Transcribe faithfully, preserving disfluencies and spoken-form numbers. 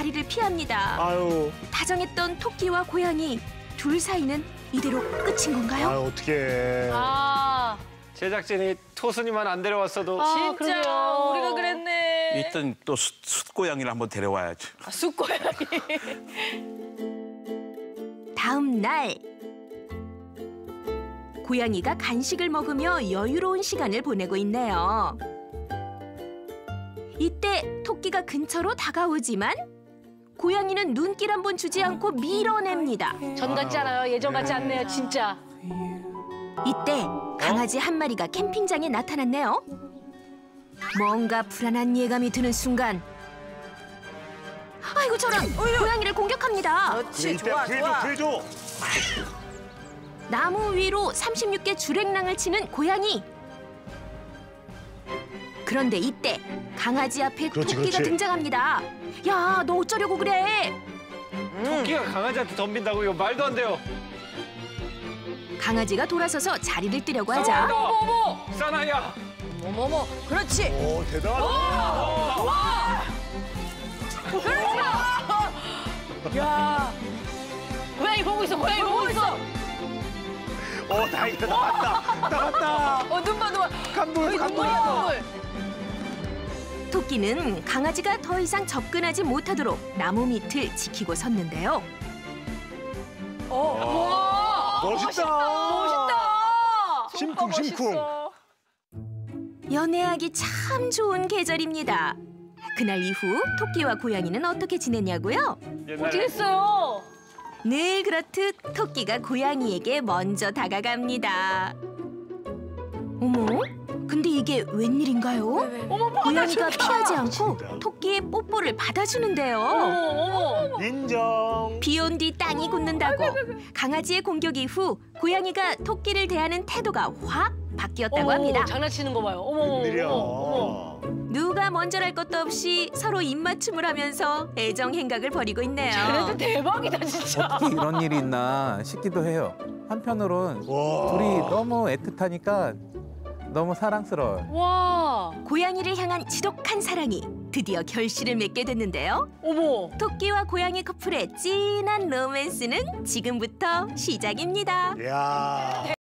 자리를 피합니다. 아유. 다정했던 토끼와 고양이 둘 사이는 이대로 끝인 건가요? 아유, 어떡해. 아, 제작진이 토순이만 안 데려왔어도 아 진짜 그러게요. 우리가 그랬네. 일단 또 숫, 숫고양이를 한번 데려와야지. 아, 숫고양이. 다음 날 고양이가 간식을 먹으며 여유로운 시간을 보내고 있네요. 이때 토끼가 근처로 다가오지만 고양이는 눈길 한 번 주지 않고 밀어냅니다. 전 같지 않아요. 예전 같지 않네요, 진짜. 이때 강아지 한 마리가 캠핑장에 나타났네요. 뭔가 불안한 예감이 드는 순간 아이고 저런 고양이를 공격합니다. 그렇지, 그래, 좋아, 이때 좋아. 구해줘, 구해줘. 나무 위로 삼십육 개 주랭랑을 치는 고양이. 그런데 이때 강아지 앞에 그렇지, 토끼가 그렇지. 등장합니다. 야, 너 어쩌려고 그래? 토끼가 강아지한테 덤빈다고 이거 말도 안 돼요. 강아지가 돌아서서 자리를 뜨려고 하자 어머 어머 사나이야. 어머머, 그렇지. 오, 대단하다. 야, 고양이 보고 있어, 고양이 보고 있어. 어, 다행이다. 나갔다. 나갔다. 어, 눈 봐, 눈 봐. 간물, 간물. 눈물이야, 눈물. 토끼는 강아지가 더 이상 접근하지 못하도록 나무 밑을 지키고 섰는데요. 어, 와. 멋있다. 멋있다. 심쿵, 진짜 심쿵. 멋있어. 연애하기 참 좋은 계절입니다. 그날 이후 토끼와 고양이는 어떻게 지냈냐고요? 어떻게 했어요? 늘 그렇듯 토끼가 고양이에게 먼저 다가갑니다. 어머? 근데 이게 웬일인가요? 어머, 고양이가 받아준다. 피하지 않고 진짜. 토끼의 뽀뽀를 받아주는데요. 어머, 인정. 비온 뒤 땅이 굳는다고 강아지의 공격 이후 고양이가 토끼를 대하는 태도가 확 바뀌었다고 어머, 합니다. 장난치는 거 봐요. 어머, 어머, 웬일이야. 어머, 어머. 누가 먼저랄 것도 없이 서로 입맞춤을 하면서 애정 행각을 벌이고 있네요. 쟤네들 대박이다, 진짜. 어떻게 이런 일이 있나 싶기도 해요. 한편으론 와. 둘이 너무 애틋하니까 너무 사랑스러워요. 와, 고양이를 향한 지독한 사랑이 드디어 결실을 맺게 됐는데요. 어머. 토끼와 고양이 커플의 진한 로맨스는 지금부터 시작입니다. 야.